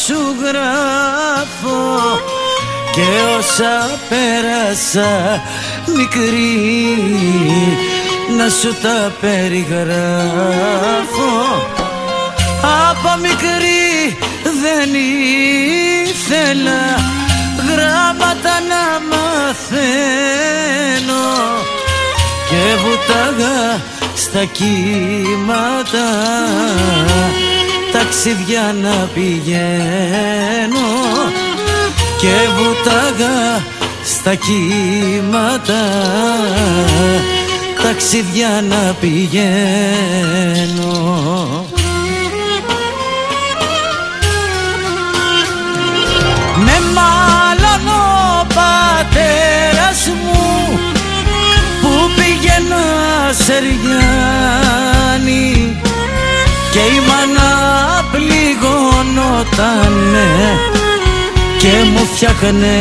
σου γράφω και όσα πέρασα μικρή να σου τα περιγράφω. Από μικρή δεν ήθελα γράμματα να μαθαίνω και βουτάγα στα κύματα ταξίδια να πηγαίνω και βουτάγα στα κύματα ταξίδια να πηγαίνω. Με μάλλον ο πατέρας μου που πήγαινα Σεριάννη και η μάνα πληγωνότανε και μου φτιάχνε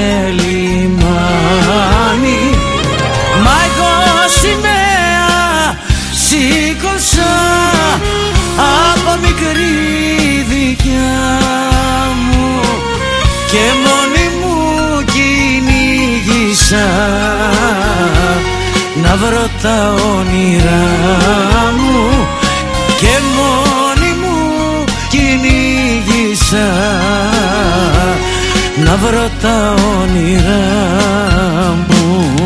λιμάνι. Μα εγώ σημαία σήκωσα από μικρή δικιά μου και μόνη μου κυνήγησα να βρω τα όνειρά μου και μόνη μου κυνήγησα να βρω τα όνειρά μου.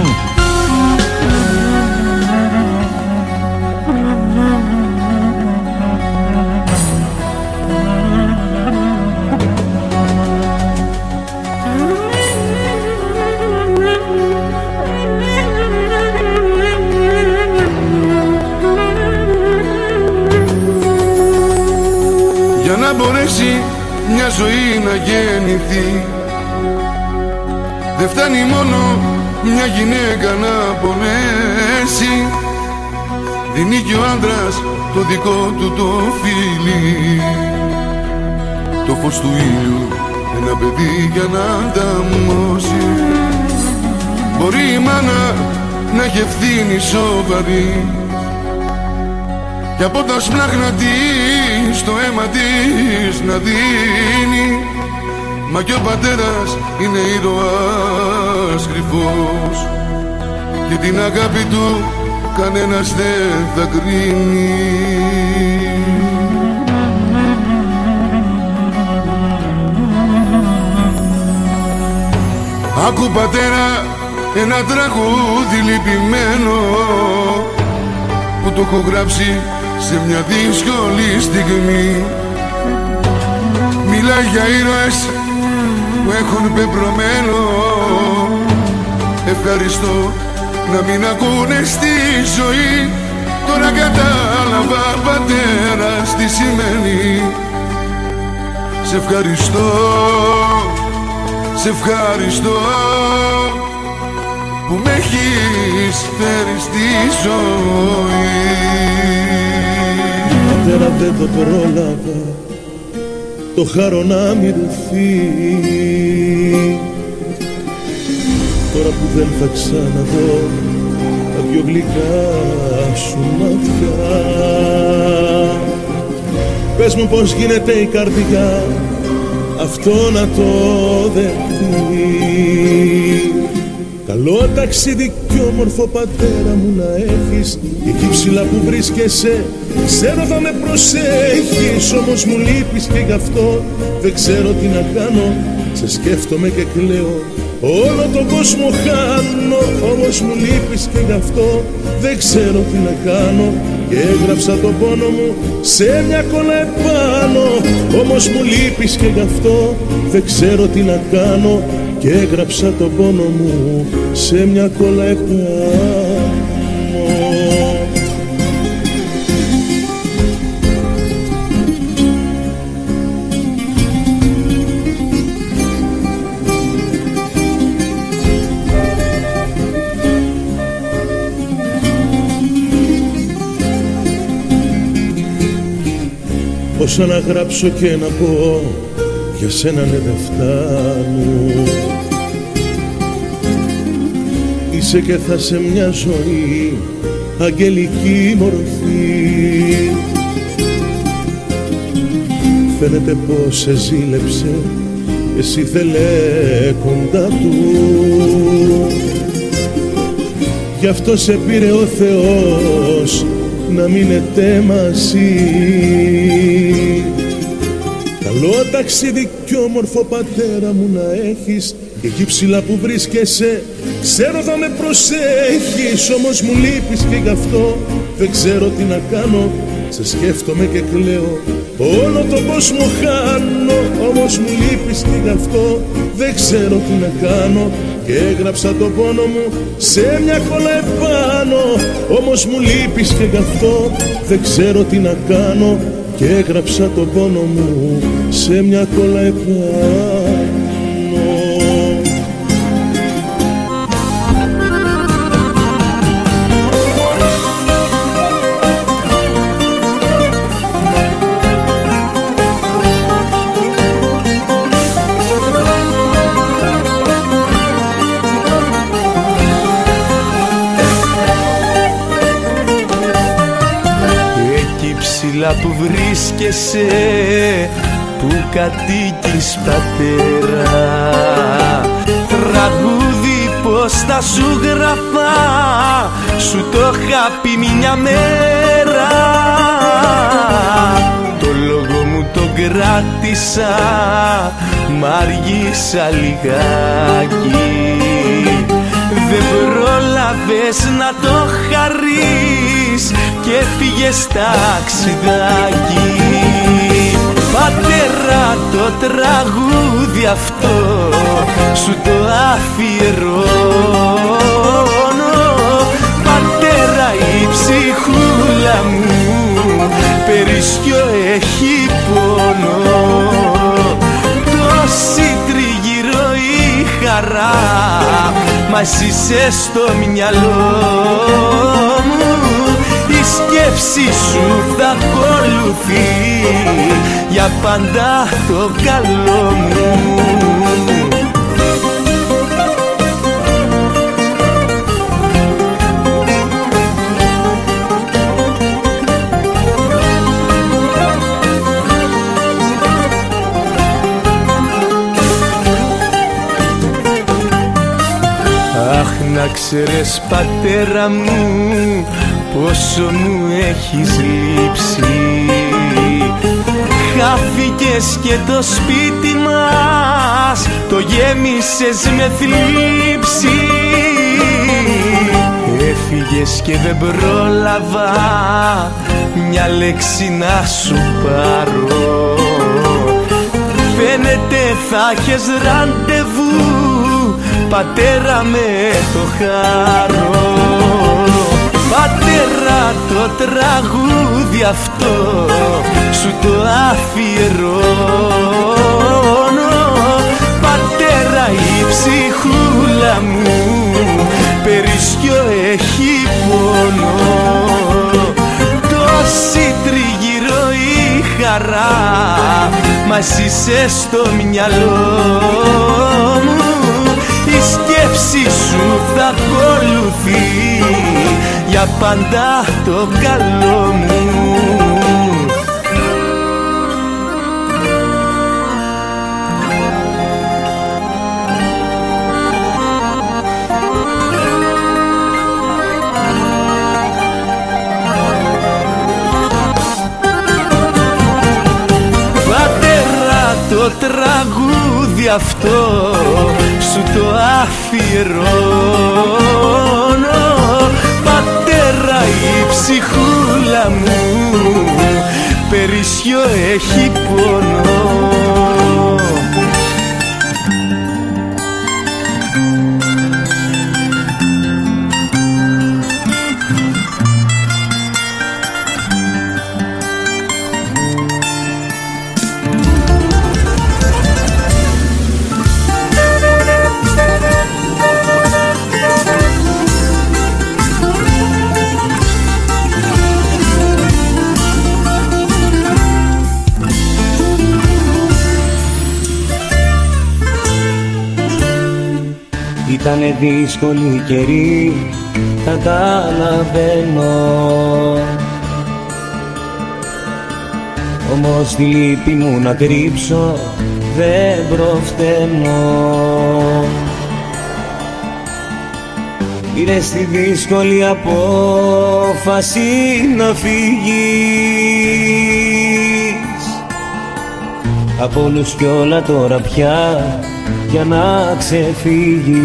Για να μπορέσει μια ζωή να γεννηθεί δεν φτάνει μόνο μια γυναίκα να πονέσει. Δίνει και ο άντρας το δικό του το φίλι, το φως του ήλιου, ένα παιδί για να ανταμώσει. Μπορεί η μάνα να έχει ευθύνη σοβαρή και από τα σπλάχνα της το αίμα της να δίνει, μα κι ο πατέρας είναι ήρωας κρυφός και την αγάπη του κανένας δεν θα κρίνει. Άκου πατέρα ένα τραγούδι λυπημένο που το έχω γράψει σε μια δύσκολη στιγμή. Μιλάει για ήρωες που έχουν πεπρωμένο. Ευχαριστώ να μην ακούνε στη ζωή. Τώρα κατάλαβα πατέρας τι σημαίνει. Σε ευχαριστώ, σε ευχαριστώ που με έχεις φέρει στη ζωή. Πατέρα δεν το πρόλαβα το χαρό να μυρθεί. Τώρα που δεν θα ξαναδώ τα δυο γλυκά σου μάτια, πες μου πως γίνεται η καρδιά αυτό να το δεχτεί. Καλό ταξίδι κι όμορφο πατέρα μου να έχεις. Εκεί ψηλά που βρίσκεσαι ξέρω θα με προσέχεις. Όμως μου λείπεις και γι' αυτό δεν ξέρω τι να κάνω. Σε σκέφτομαι και κλαίω, όλο τον κόσμο χάνω. Όμως μου λείπεις και γι' αυτό δεν ξέρω τι να κάνω. Και έγραψα τον πόνο μου σε μια κόλλα επάνω. Όμως μου λείπεις και γι' αυτό δεν ξέρω τι να κάνω. Και έγραψα τον πόνο μου σε μια κόλλα επάνω. Όσα να γράψω και να πω για σένα ναι δεν φτάνουν. Είσαι και θα σε μια ζωή αγγελική μορφή. φαίνεται πως σε ζήλεψε, εσύ θέλε κοντά του. Γι' αυτό σε πήρε ο Θεός να μείνετε μαζί. Καλό ταξίδι κι όμορφο πατέρα μου να έχεις, και εκεί ψηλά που βρίσκεσαι ξέρω θα με προσέχεις. Όμως μου λείπεις και γι' αυτό δεν ξέρω τι να κάνω. Σε σκέφτομαι και κλαίω, όλο τον κόσμο χάνω. Όμως μου λείπεις και γι' αυτό δεν ξέρω τι να κάνω. Και έγραψα το πόνο μου σε μια κόλλα επάνω. Όμως μου λείπεις και γι' αυτό δεν ξέρω τι να κάνω. Και έγραψα το πόνο μου σε μια κόλλα επάνω. Που βρίσκεσαι, που κατοικείς πατέρα, τραγούδι πως θα σου γραφά, σου το είχα πει μια μέρα. Το λόγο μου το κράτησα, μ' αργήσα λιγάκι. Δεν πρόλαβες να το χαρείς και έφυγες ταξιδάκι. Πατέρα, το τραγούδι αυτό σου το αφιερώνω. Πατέρα, η ψυχούλα μου περισσιό έχει πόνο. Τόση τριγύρω η χαρά, μα εσύ είσαι στο μυαλό μου. Η σκέψη σου θα ακολουθεί για πάντα το καλό μου. Αχ, να ξέρεις πατέρα μου πόσο μου έχεις λείψει. Χάθηκες και το σπίτι μας το γέμισες με θλίψη. Έφυγες και δεν πρόλαβα μια λέξη να σου πάρω. Φαίνεται θα έχεις ραντεβού, πατέρα, με το χαρό. Πατέρα, το τραγούδι αυτό σου το αφιερώνω. Πατέρα, η ψυχούλα μου περισσιό έχει πόνο. Τόση τριγύρω η χαρά, μα εσύ είσαι στο μυαλό μου. Η σκέψη σου θα ακολουθεί για πάντα το καλό μου. Πατέρα, το τραγούδι αυτό σου το αφιερώνω. Πατέρα, η ψυχούλα μου περισσιό έχει πόνο. Ήτανε δύσκολη καιρή, καταλαβαίνω. όμως τη λύπη μου να κρύψω δεν προφταίνω. Πήρες τη δύσκολη απόφαση να φύγεις από όλους κι όλα τώρα πια για να ξεφύγεις.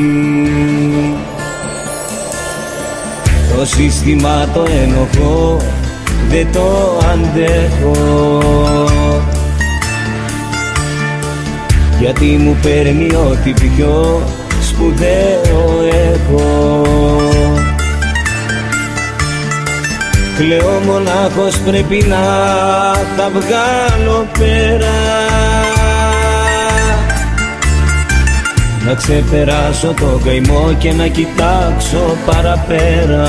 Το σύστημα το ενοχώ, δεν το αντέχω, γιατί μου παίρνει ό,τι πιο σπουδαίο έχω. Κλαίω μονάχος, πρέπει να τα βγάλω πέρα, να ξεπεράσω το καημό και να κοιτάξω παραπέρα.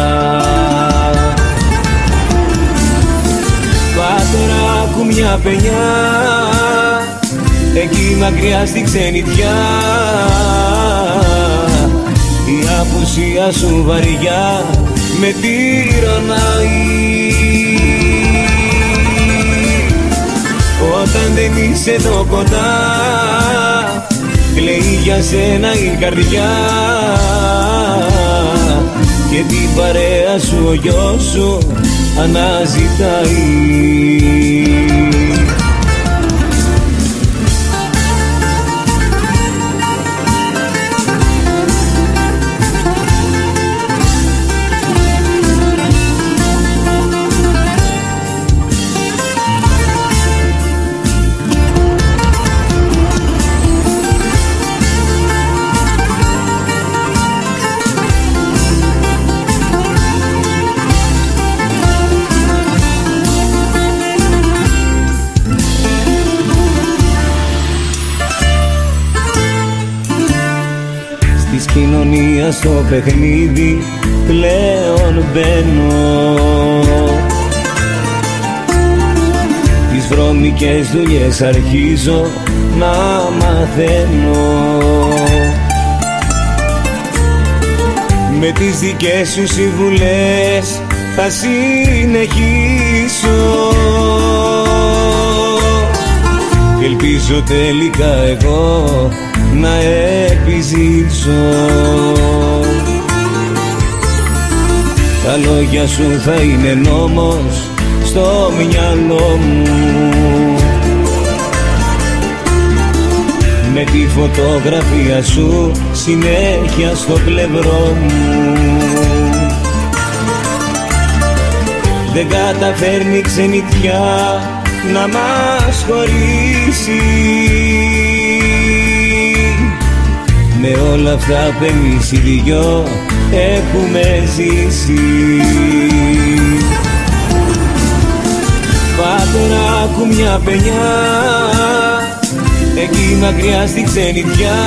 Πάτερα, άκου μια παινιά, εκεί μακριά στη ξενιτιά, η απουσία σου βαριά με τυραννάει. Όταν δεν είσαι εδώ κοντά, κλαίει για σένα η καρδιά, και την παρέα σου ο γιος σου αναζητάει. Κοινωνία στο παιχνίδι πλέον μπαίνω, τις βρώμικες δουλειές αρχίζω να μαθαίνω. Με τις δικές σου συμβουλές θα συνεχίσω, ελπίζω τελικά εγώ να επιζήσω. Τα λόγια σου θα είναι νόμος στο μυαλό μου, με τη φωτογραφία σου συνέχεια στο πλευρό μου. Δεν καταφέρνει ξενιτιά να μας χωρίσει, με όλα αυτά που εμείς οι δυο έχουμε ζήσει. Πάτερα, άκου μια παινιά, εκεί μακριά στη ξενιτιά,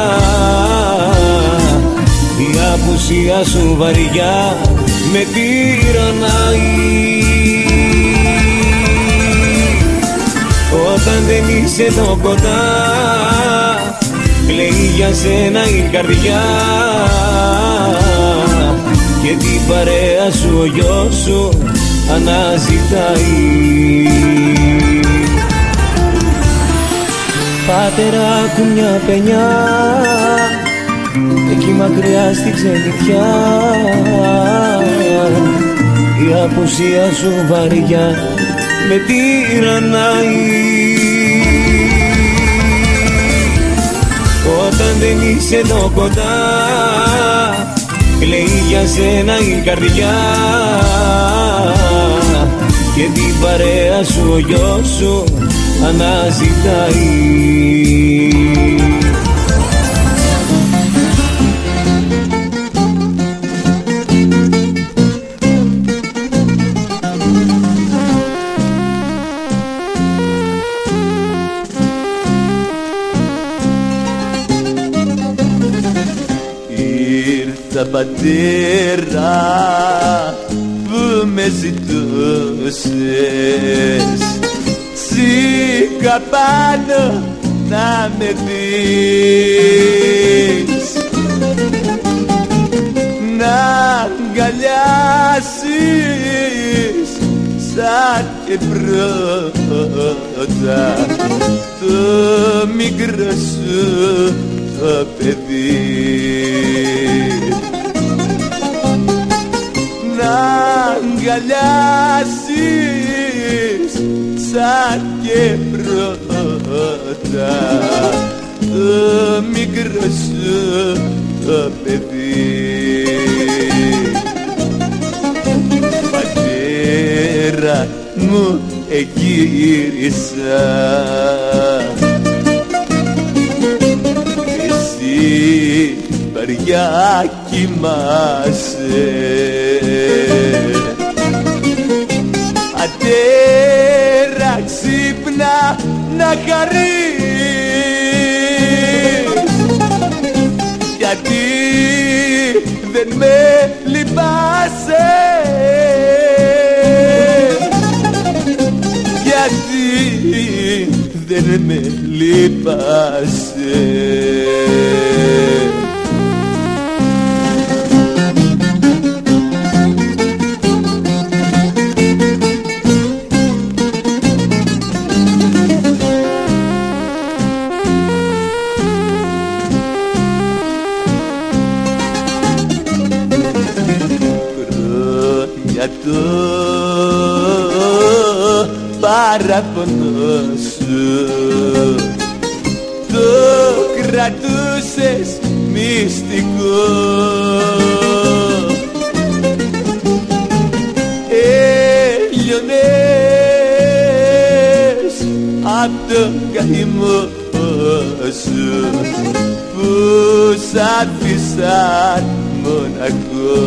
η απουσία σου βαριά με τυραννάει. Όταν δεν είσαι εδώ κοντά, κλαίει για σένα η καρδιά, και την παρέα σου ο γιος σου αναζητάει. Πατέρα, άκου μια παινιά, εκεί μακριά στη ξενιτιά, η απουσία σου βαριά με τυραννάει. Όταν δεν είσαι εδώ κοντά, κλαίει για σένα η καρδιά, και την παρέα σου ο γιος σου αναζητάει. Ήρθα πατέρα που με ζητούσες, σήκω πάνω να με δεις, να αγκαλιάσεις σαν και πρώτα το μικρό σου το παιδί να αγκαλιάσεις σαν και πρώτα το μικρό σου το παιδί. Πατέρα μου εγύρισα, εσύ βαριά κοιμάσαι. Πατέρα ξύπνα να χαρείς, γιατί δεν με λυπάσαι, γιατί δεν με λυπάσαι. Για το παράπονο σου το κρατούσες μυστικό, έλειωνες απ' το καημό σου που σ' άφησαν μοναχό.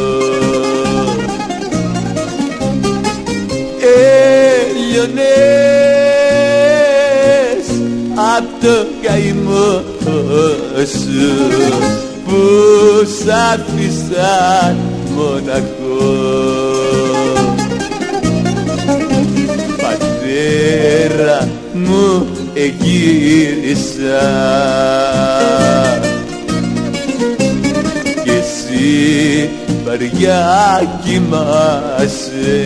Έλειωνες απ' το καημό σου που σ' άφησαν μοναχό. Πατέρα μου εγύρισα κι εσύ βαριά κοιμάσαι.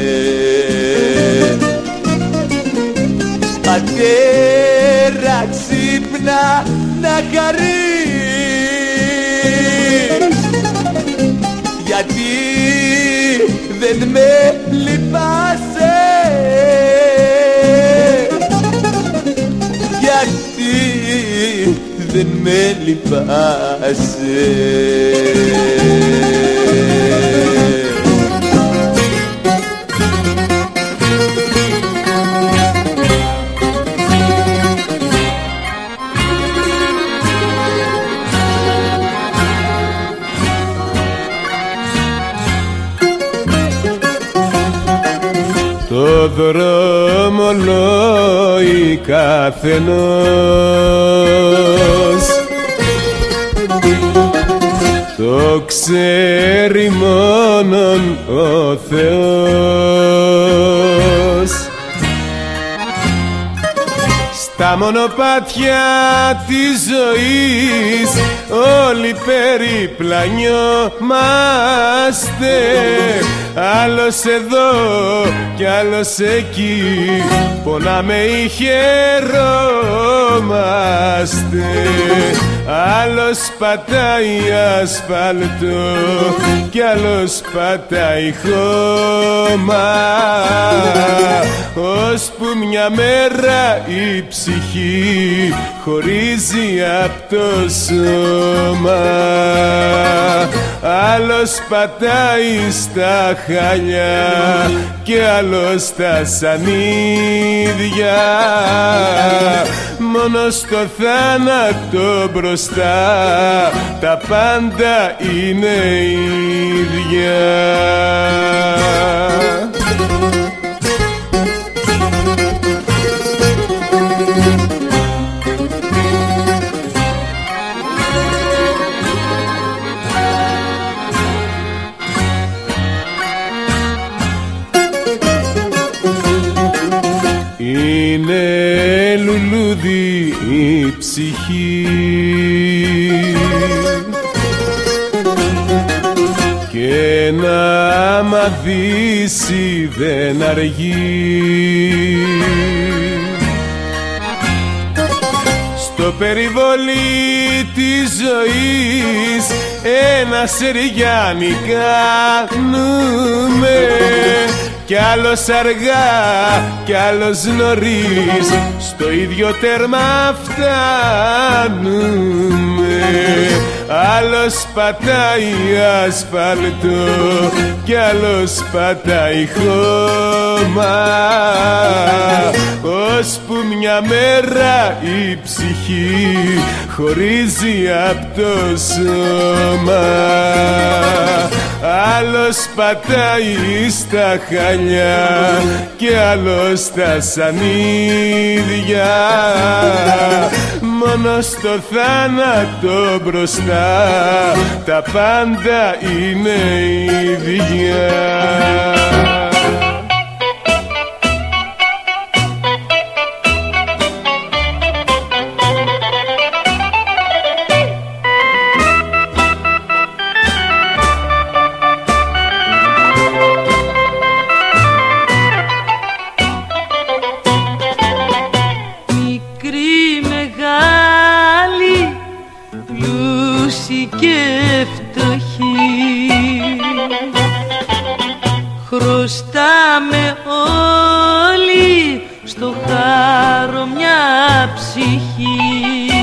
Πατέρα ξύπνα να χαρείς, γιατί δεν με λυπάσαι, γιατί δεν με λυπάσαι. Το δρόμολόι καθενός το ξέρει μόνον ο Θεός. Στα μονοπάτια της ζωής όλοι περιπλανιόμαστε, άλλος εδώ κι άλλος εκεί, πονάμε ή χαιρόμαστε. Άλλος πατάει ασφάλτο κι άλλος πατάει χώμα, ώσπου μια μέρα η ψυχή χωρίζει απ' το σώμα. Άλλος πατάει στα χαλιά και άλλος στα σανίδια, μόνο στο θάνατο μπροστά τα πάντα είναι ίδια. Είναι λουλούδι η ψυχή και ένα Δύση δεν αργεί. Στο περιβολί της ζωής ένα σεριάνι κάνουμε, κι άλλος αργά κι άλλος νωρίς, στο ίδιο τέρμα φτάνουμε. Άλλος πατάει ασφαλτό κι άλλος πατάει χώμα, ώσπου μια μέρα η ψυχή χωρίζει απ' το σώμα. Άλλος πατάει στα χαλιά κι άλλος στα σανίδια, μόνο στο θάνατο μπροστά τα πάντα είναι ίδια. Χρωστάμε όλοι στο χάρο μια ψυχή.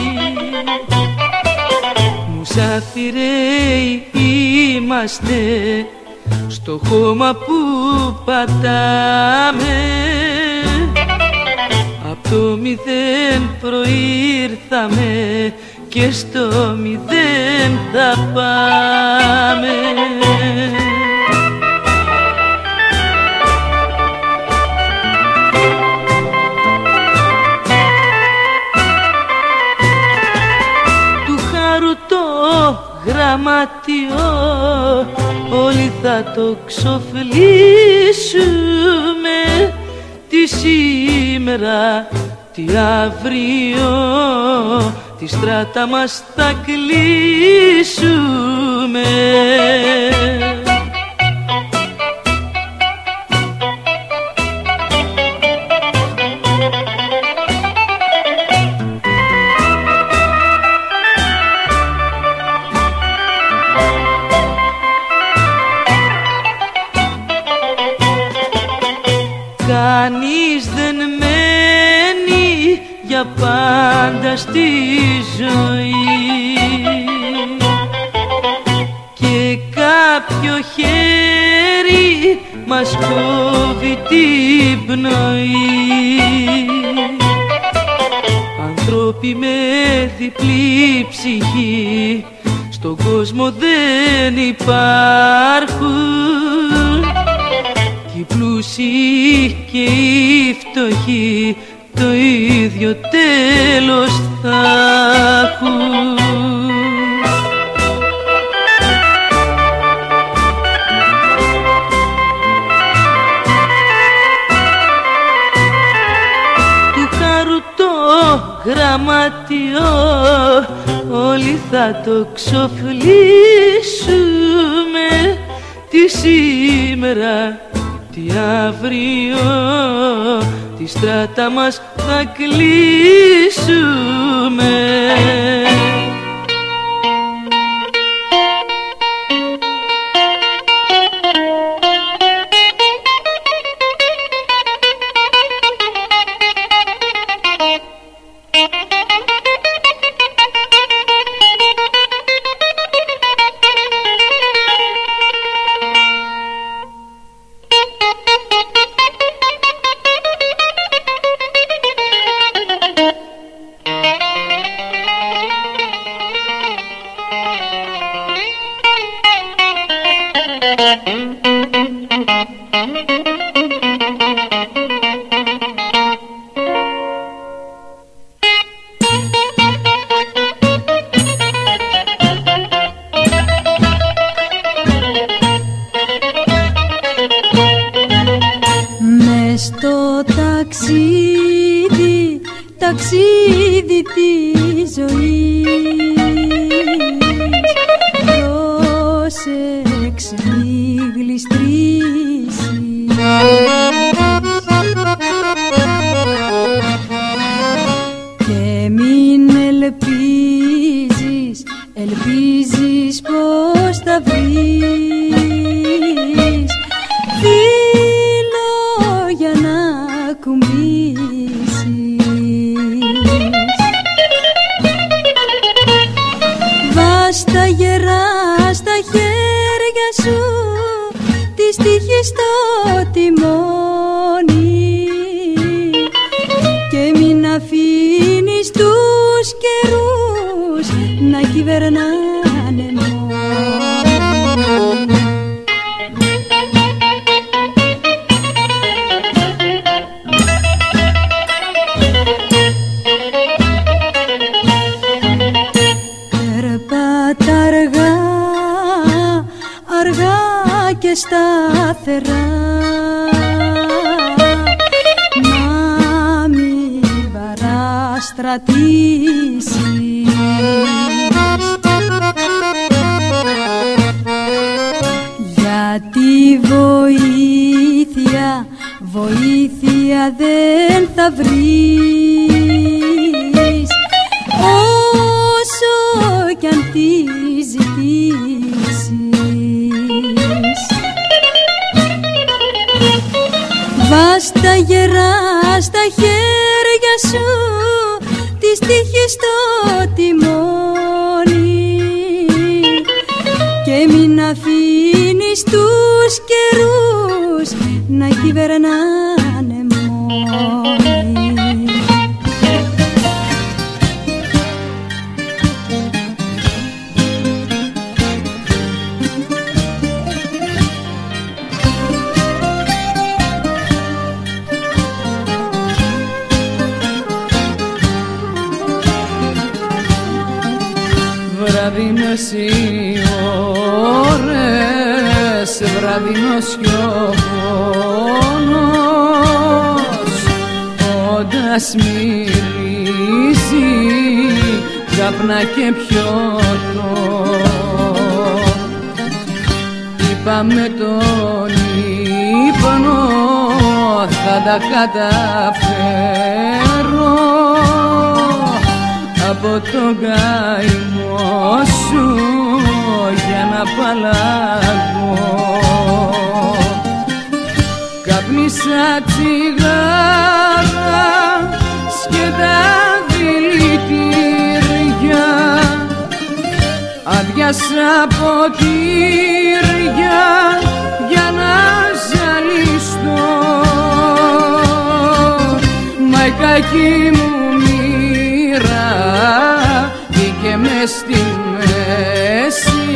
Μουσάφιροι είμαστε στο χώμα που πατάμε. Απ' το μηδέν προήρθαμε και στο μηδέν θα πάμε. Γραμματιό όλοι θα το ξοφλήσουμε, τι σήμερα, τι αύριο, τη στράτα μας θα κλείσουμε. Κανείς δεν μένει για πάντα στη ζωή και κάποιο χέρι μας κόβει την πνοή. Άνθρωποι με διπλή ψυχή στον κόσμο δεν υπάρχουν, κι οι πλούσιοι και οι φτωχοί το ίδιο τέλος θα έχουν. Του χάρου το γραμματιό όλοι θα το ξοφλήσουμε, τι σήμερα, τι αύριο, τη στράτα μας θα κλείσουμε. ταξίδι της ζωής. Πρόσεξε λίγα ελπίζεις, ελπίζεις πως θα βρεις φίλο για να κουμπίσεις. Βάσ' τα γερά στα χέρια σου, της τύχης στο τιμόνι, και μην αφήνεις τους καιρούς να κυβερνάνε μόνοι. Περπάτα αργά, αργά και σταθερά, να μην παραστρατήσεις. Γιατί βοήθεια, βοήθεια δεν θα βρεις, όσο κι αν τη ζητήσεις. Βάσ' τα γερά στα χέρια σου, της τύχης στο τιμόνι, και μην αφήνεις τους καιρούς να κυβερνάνε μόνοι. Βραδινές οι ώρες, βραδινός κι ο πόνος, όντας μυρίζει καπνά και πιωτό. Είπαμε τον ύπνο θα τα καταφέρω, από τον καημό σου για να απαλλαγώ. Καπνίσα τσιγάρα, σκέτα δηλητήρια, αδειάσα ποτήρια για να ζαλιστώ. Μα η κακή μου βγήκε μες στη μέση,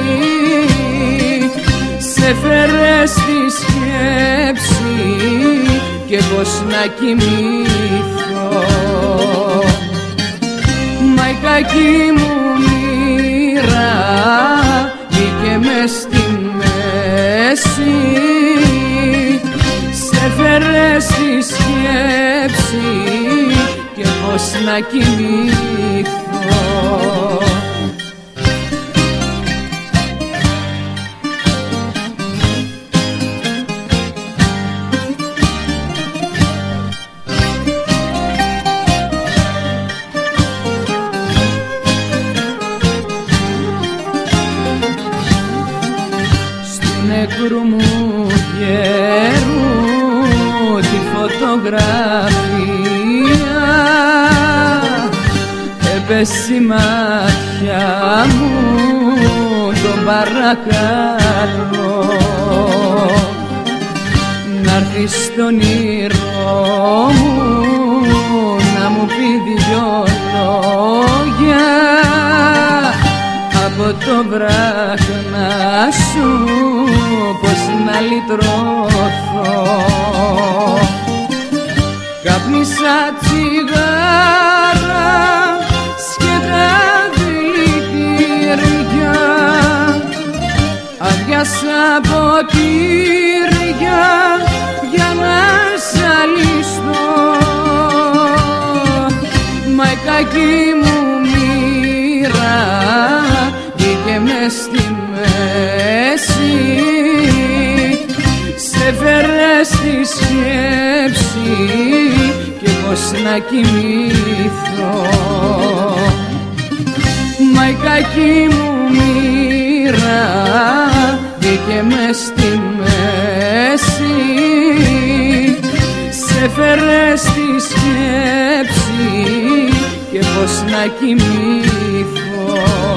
σε φέρε στη σκέψη και πως να κοιμηθώ. Μα η κακή μου μοίρα βγήκε μες στη μέση, σε φέρε στη σκέψη και πως να κοιμηθώ. Στου νεκρού μου γέρου τη φωτογραφία, έπεσε η μάτια μου, τον παρακαλώ να'ρθει στον όνειρό μου να μου πει δυο λόγια, από το βράχνα σου πως να λυτρωθώ. Καπνίσα τσιγάρα, σκέτα δηλητήρια, αδειάσα ποτήρια για να ζαλιστώ. Μα η κακή μου μοίρα βγήκε μες στη μέση, σε φέρε στη σκέψη και πως να κοιμηθώ. κακή μου μοίρα βγήκε μες στη μέση, σε φέρε στη σκέψη και πως να κοιμηθώ.